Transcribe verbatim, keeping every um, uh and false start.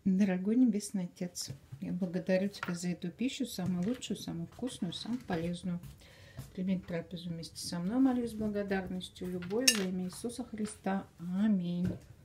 Дорогой Небесный Отец, я благодарю Тебя за эту пищу, самую лучшую, самую вкусную, самую полезную. Прими трапезу вместе со мной, молюсь с благодарностью, любовью во имя Иисуса Христа. Аминь.